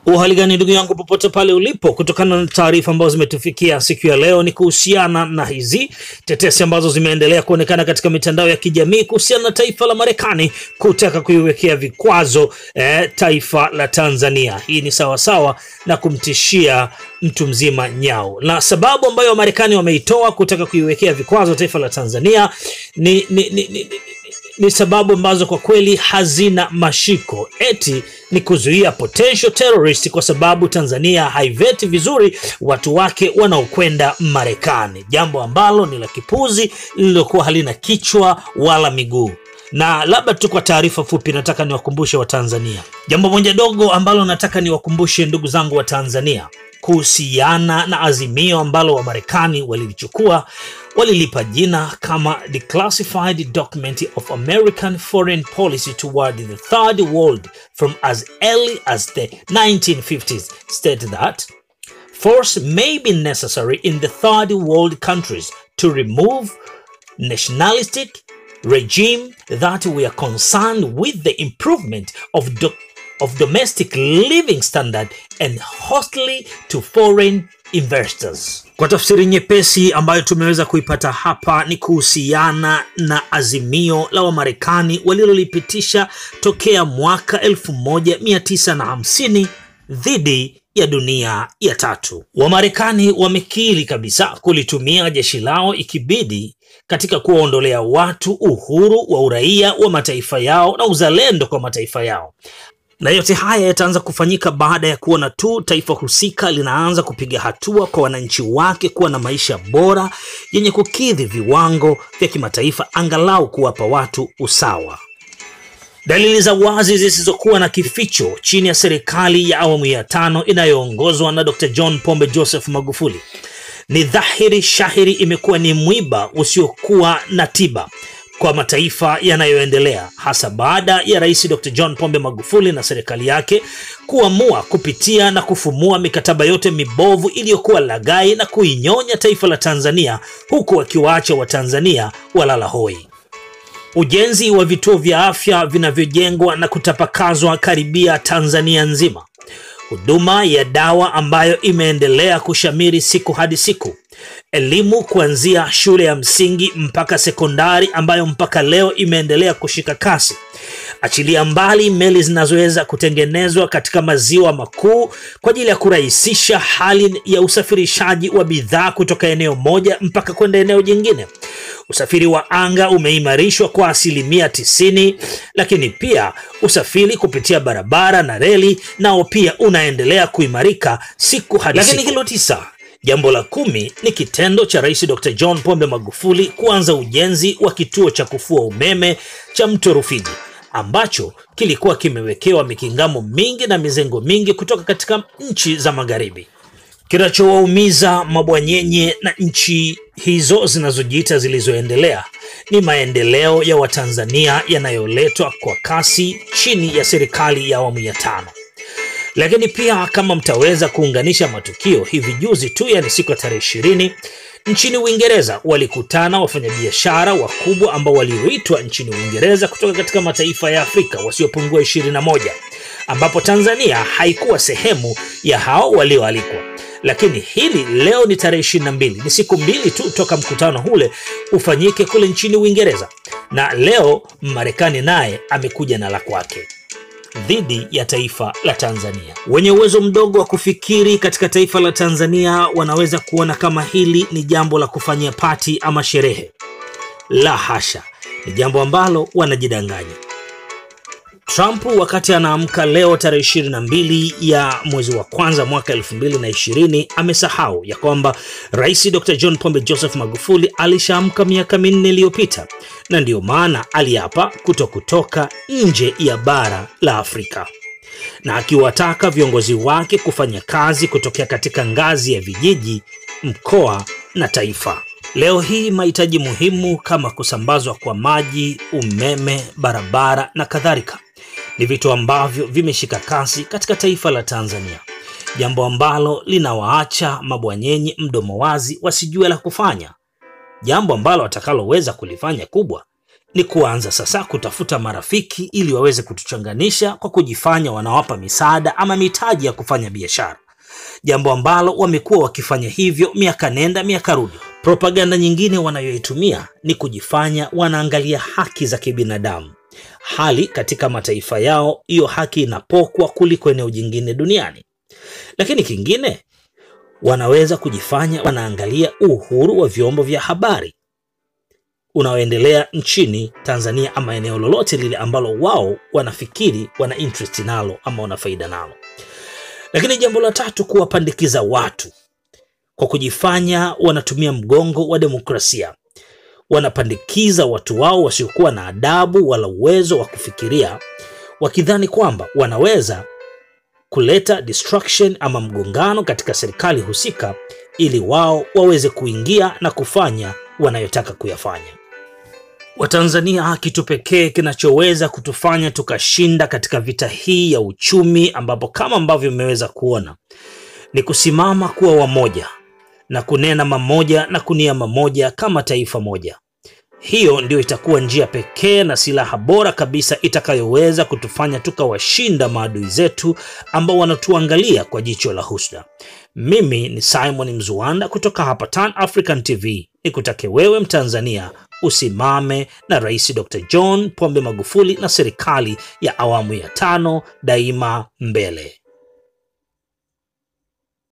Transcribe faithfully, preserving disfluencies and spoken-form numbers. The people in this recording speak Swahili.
Uhali gani ndugu yangu popote pale ulipo, kutokana na taarifa ambazo zimetufikia siku ya leo ni kuhusiana na hizi tetesi ambazo zimeendelea kuonekana katika mitandao ya kijamii kuhusiana na taifa la Marekani kutaka kuiwekea vikwazo eh, taifa la Tanzania. Hii ni sawa sawa na kumtishia mtu mzima nyao. Na sababu ambayo Marekani wameitoa kutaka kuiwekea vikwazo taifa la Tanzania ni ni ni, ni, ni ni sababu ambazo kwa kweli hazina mashiko. Eti ni kuzuia potential terrorist kwa sababu Tanzania haiveti vizuri watu wake wanaokwenda Marekani, jambo ambalo ni la kipuzi lililokuwa halina kichwa wala miguu. Na labda tu kwa taarifa fupi nataka niwakumbushe wa Tanzania jambo moja dogo ambalo nataka niwakumbushe ndugu zangu wa Tanzania kuhusiana na azimio ambalo wa Marekani walilichukua, walilipa jina kama Declassified Document of American Foreign Policy Toward the Third World from as early as the nineteen fifties, state that force may be necessary in the third world countries to remove nationalistic regime that we are concerned with the improvement of do of domestic living standard and hostile to foreign investors. Kwa tafsiri nyepesi ambayo tumeweza kuipata hapa ni kuhusiana na azimio la Wamarekani walilolipitisha tokea mwaka elfu moja mia tisa na hamsini dhidi ya dunia ya tatu. Wamarekani wamekiri kabisa kulitumia jeshi lao ikibidi katika kuondolea watu uhuru wa uraia wa mataifa yao na uzalendo kwa mataifa yao. Na yote haya yataanza kufanyika baada ya kuona tu taifa husika linaanza kupiga hatua kwa wananchi wake kuwa na maisha bora yenye kukidhi viwango vya kimataifa, angalau kuwapa watu usawa. Dalili za wazi zisizokuwa na kificho chini ya serikali ya awamu ya tano inayoongozwa na Doctor John Pombe Joseph Magufuli. Ni dhahiri shahiri imekuwa ni mwiba usiokuwa na tiba kwa mataifa yanayoendelea, hasa baada ya Rais Doctor John Pombe Magufuli na serikali yake kuamua kupitia na kufumua mikataba yote mibovu iliyokuwa lagai na kuinyonya taifa la Tanzania, huku wakiwaacha wa Tanzania walala hoi. Ujenzi wa vituo vya afya vinavyojengwa na kutapakazwa karibia Tanzania nzima. Huduma ya dawa ambayo imeendelea kushamiri siku hadi siku. Elimu kuanzia shule ya msingi mpaka sekondari ambayo mpaka leo imeendelea kushika kasi. Achilia mbali meli zinazoweza kutengenezwa katika maziwa makuu kwa ajili ya kurahisisha hali ya usafirishaji wa bidhaa kutoka eneo moja mpaka kwenda eneo jingine. Usafiri wa anga umeimarishwa kwa asilimia tisini, lakini pia usafiri kupitia barabara na reli nao pia unaendelea kuimarika siku hadi siku. Lakini hilo tisa. Jambo la kumi ni kitendo cha Rais Doctor John Pombe Magufuli kuanza ujenzi wa kituo cha kufua umeme cha Mto Rufiji, ambacho kilikuwa kimewekewa mikingamo mingi na mizengo mingi kutoka katika nchi za magharibi. Kinachowaumiza mabwanyenye na nchi hizo zinazojiita zilizoendelea ni maendeleo ya Watanzania yanayoletwa kwa kasi chini ya serikali ya awamu ya tano. Lakini pia kama mtaweza kuunganisha matukio, hivi juzi tu, yani siku ya tarehe ishirini, nchini Uingereza walikutana wafanyabiashara wakubwa ambao walioitwa nchini Uingereza kutoka katika mataifa ya Afrika wasiopungua ishirini na moja, ambapo Tanzania haikuwa sehemu ya hao walioalikwa. Lakini hili leo ni tarehe ishirini na mbili, ni siku mbili tu toka mkutano ule ufanyike kule nchini Uingereza, na leo Marekani naye amekuja na la kwake dhidi ya taifa la Tanzania. Wenye uwezo mdogo wa kufikiri katika taifa la Tanzania wanaweza kuona kama hili ni jambo la kufanyia pati ama sherehe. La hasha, ni jambo ambalo wanajidanganya. Trump wakati anaamka leo tarehe ishirini na mbili ya mwezi wa kwanza mwaka elfu mbili na ishirini amesahau ya kwamba Rais Doctor John Pombe Joseph Magufuli alishaamka miaka minne iliyopita, na ndio maana aliapa kutokutoka nje ya bara la Afrika, na akiwataka viongozi wake kufanya kazi kutokea katika ngazi ya vijiji, mkoa na taifa. Leo hii mahitaji muhimu kama kusambazwa kwa maji, umeme, barabara na kadhalika ni vitu ambavyo vimeshika kasi katika taifa la Tanzania, jambo ambalo linawaacha mabwanyenye mdomo wazi wasijue la kufanya. Jambo ambalo watakaloweza kulifanya kubwa ni kuanza sasa kutafuta marafiki ili waweze kutuchanganisha kwa kujifanya wanawapa misaada ama mitaji ya kufanya biashara, jambo ambalo wamekuwa wakifanya hivyo miaka nenda miaka rudi. Propaganda nyingine wanayoitumia ni kujifanya wanaangalia haki za kibinadamu, hali katika mataifa yao hiyo haki inapokwa kuliko eneo jingine duniani. Lakini kingine, wanaweza kujifanya wanaangalia uhuru wa vyombo vya habari unaoendelea nchini Tanzania ama eneo lolote lile ambalo wao wanafikiri wana interest nalo ama wana faida nalo. Lakini jambo la tatu, kuwapandikiza watu kwa kujifanya wanatumia mgongo wa demokrasia. Wanapandikiza watu wao wasiokuwa na adabu wala uwezo wa kufikiria, wakidhani kwamba wanaweza kuleta destruction ama mgongano katika serikali husika ili wao waweze kuingia na kufanya wanayotaka kuyafanya. Watanzania, kitu pekee kinachoweza kutufanya tukashinda katika vita hii ya uchumi, ambapo kama ambavyo mmeweza kuona, ni kusimama kuwa wamoja na kunena mamoja na kunia mamoja kama taifa moja. Hiyo ndio itakuwa njia pekee na silaha bora kabisa itakayoweza kutufanya tukawashinda maadui zetu ambao wanatuangalia kwa jicho la husda. Mimi ni Simon Mzuanda kutoka hapa Tan African T V. Nikutake wewe Mtanzania usimame na Rais Doctor John Pombe Magufuli na serikali ya awamu ya tano daima mbele.